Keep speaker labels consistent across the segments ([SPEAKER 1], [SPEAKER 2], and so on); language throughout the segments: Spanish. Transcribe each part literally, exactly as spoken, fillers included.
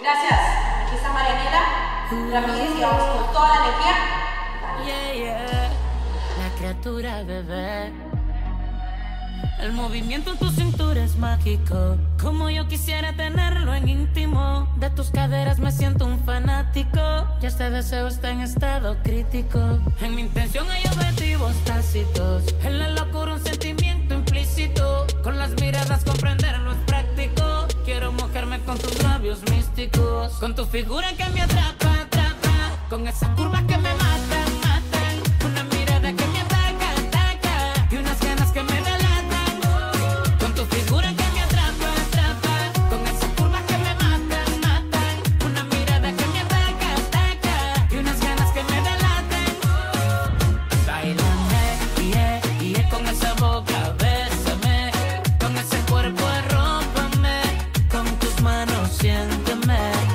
[SPEAKER 1] Gracias. Aquí está Marianela. Ramírez y vamos con toda la energía.
[SPEAKER 2] Yeah, yeah. La criatura bebé. El movimiento en tu cintura es mágico. Como yo quisiera tenerlo en íntimo. De tus caderas me siento un fanático. Ya este deseo está en estado crítico. En mi intención hay objetivos tácitos. En la locura un sentimiento implícito. Con las miradas comprenderlo es práctico. Quiero mojarme con tus labios místicos. Con tu figura que me atrapa, atrapa. Con esas curvas que me matan, matan. Una mirada que me ataca, ataca. Y unas ganas que me delatan. Con tu figura que me atrapa, atrapa. Con esas curvas que me matan, matan. Una mirada que me ataca, ataca. Y unas ganas que me delatan. Bailame, yeah, yeah. Con esa boca, bésame. Con ese cuerpo, arrópame. Con tus manos, siénteme.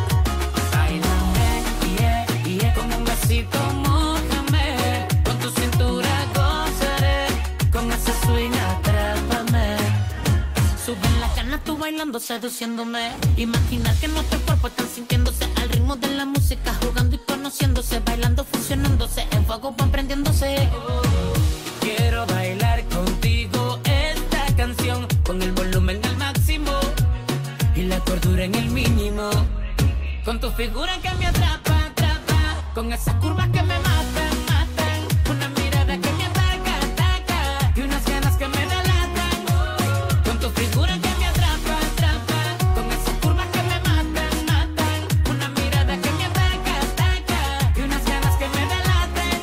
[SPEAKER 2] Bailame, yeah, yeah. Con un besito, mójame. Con tu cintura, gozaré. Con ese swing, atrápame. Sube en la cana tú bailando, seduciéndome. Imaginar que nuestros cuerpos están sintiéndose al ritmo de la música, jugando y conociéndose, bailando, funcionándose, en fuego van prendiéndose. Quiero bailar contigo esta canción con el volumen al máximo y la cordura en el mínimo. Con tu figura que me atrapa, atrapa. Con esas curvas que me matan, matan. Una mirada que me ataca, ataca. Y unas ganas que me delatan. Con tu figura que me atrapa, atrapa. Con esas curvas que me matan, matan. Una mirada que me ataca, ataca. Y unas ganas que me delatan.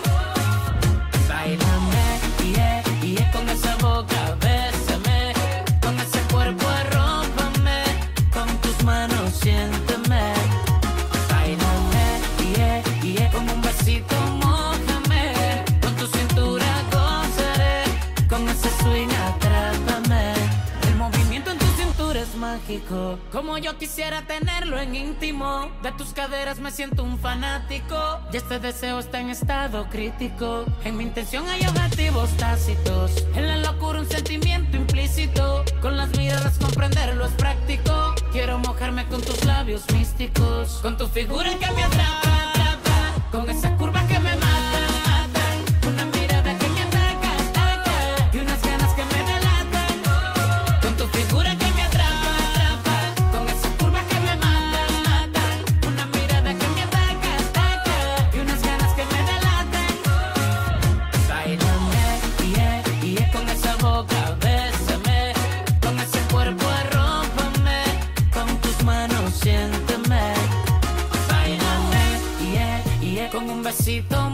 [SPEAKER 2] Bailame, yeah, yeah. Con esa boca, bésame. Con ese cuerpo, arrópame. Con tus manos, siénteme. Bailame, yeah, yeah. Con un besito, mójame. Con tu cintura, gozaré. Con ese swing, atrápame. El movimiento en tu cintura es mágico. Como yo quisiera tenerlo en íntimo. De tus caderas me siento un fanático. Y este deseo está en estado crítico. En mi intención hay objetivos tácitos. En la locura un sentimiento implícito. Con las miradas comprenderlo es práctico. Quiero mojarme con tus labios místicos. Con tu figura que me atrapa, atrapa. Con esas curvas que me matan, matan. Una mirada que me ataca, ataca. Y unas ganas que me delatan. Con tu figura que me atrapa, atrapa. Con esas curvas que me matan, matan. Una mirada que me ataca, ataca. Y unas ganas que me delatan. Bailame, yeah, yeah. Con esa boca, bésame. Con ese cuerpo, arrópame. Con tus manos, siénteme. Bailame, yeah, yeah. Con un besito,